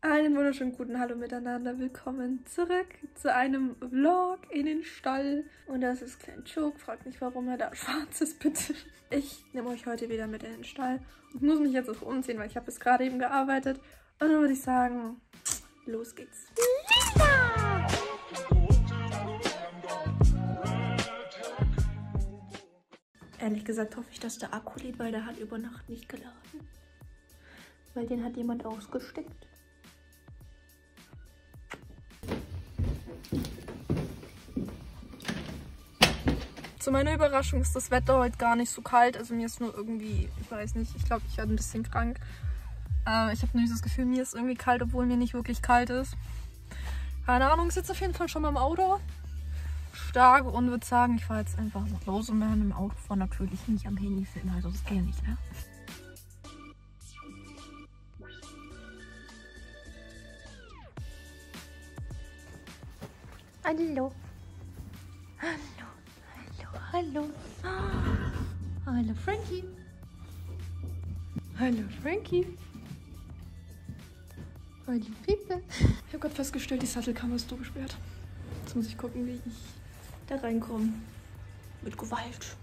Einen wunderschönen guten Hallo miteinander. Willkommen zurück zu einem Vlog in den Stall. Und das ist Klein Chook. Fragt nicht, warum er da schwarz ist, bitte. Ich nehme euch heute wieder mit in den Stall und muss mich jetzt auch umziehen, weil ich habe bis gerade eben gearbeitet. Und dann würde ich sagen, los geht's. Lila! Ehrlich gesagt hoffe ich, dass der Akku lädt, weil der hat über Nacht nicht geladen. Weil den hat jemand ausgesteckt. Zu meiner Überraschung ist das Wetter heute gar nicht so kalt. Also mir ist nur irgendwie, ich weiß nicht, ich glaube, ich werde ein bisschen krank. Ich habe nämlich das Gefühl, mir ist irgendwie kalt, obwohl mir nicht wirklich kalt ist. Keine Ahnung, ich sitze auf jeden Fall schon mal im Auto. Stark und würde sagen, ich fahre jetzt einfach noch los und werde im Auto fahren natürlich nicht am Handy filmen. Also das geht nicht, ne? Hallo. Hallo. Hallo. Hallo Frankie. Hallo Frankie. Hallo Pippe. Ich habe gerade festgestellt, die Sattelkammer ist zugesperrt. Jetzt muss ich gucken, wie ich da reinkomme. Mit Gewalt.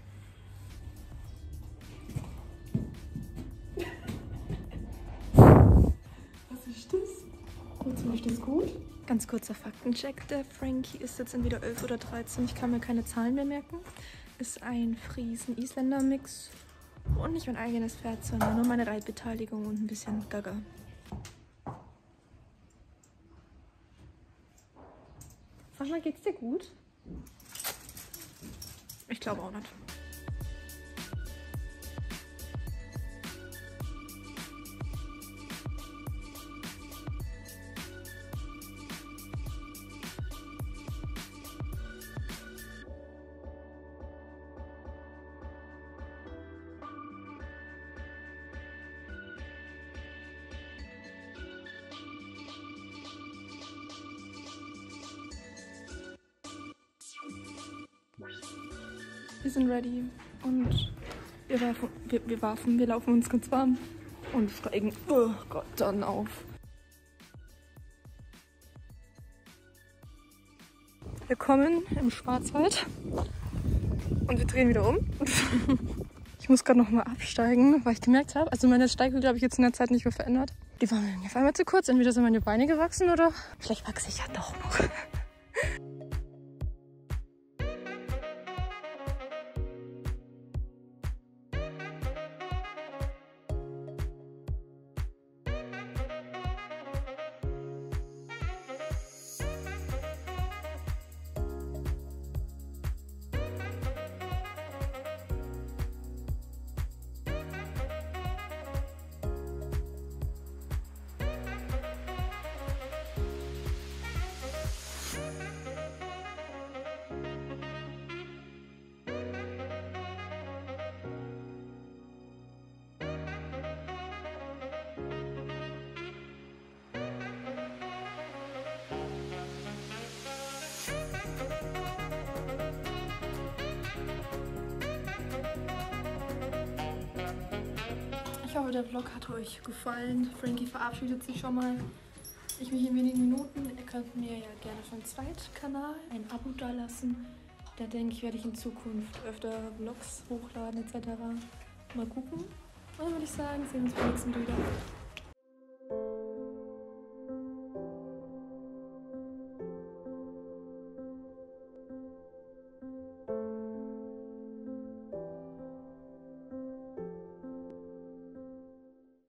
Was ist das? Kurz mache ich das gut. Ganz kurzer Faktencheck. Der Frankie ist jetzt entweder 11 oder 13. Ich kann mir keine Zahlen mehr merken. Ist ein Friesen-Isländer-Mix. Und nicht mein eigenes Pferd, sondern nur meine Reitbeteiligung und ein bisschen Gaga. Sag mal, geht's dir gut? Ich glaube auch nicht. Wir sind ready und wir laufen uns ganz warm und steigen, oh Gott, dann auf. Wir kommen im Schwarzwald und wir drehen wieder um. Ich muss gerade noch mal absteigen, weil ich gemerkt habe, also meine Steighöhle habe ich jetzt in der Zeit nicht mehr verändert. Die waren mir auf einmal zu kurz, entweder sind meine Beine gewachsen oder vielleicht wachse ich ja doch noch. Ich hoffe, der Vlog hat euch gefallen. Frankie verabschiedet sich schon mal. Ich mich in wenigen Minuten. Ihr könnt mir ja gerne für einen Zweitkanal ein Abo dalassen. Da denke ich, werde ich in Zukunft öfter Vlogs hochladen etc. Mal gucken. Und dann würde ich sagen, sehen wir uns beim nächsten Video wieder.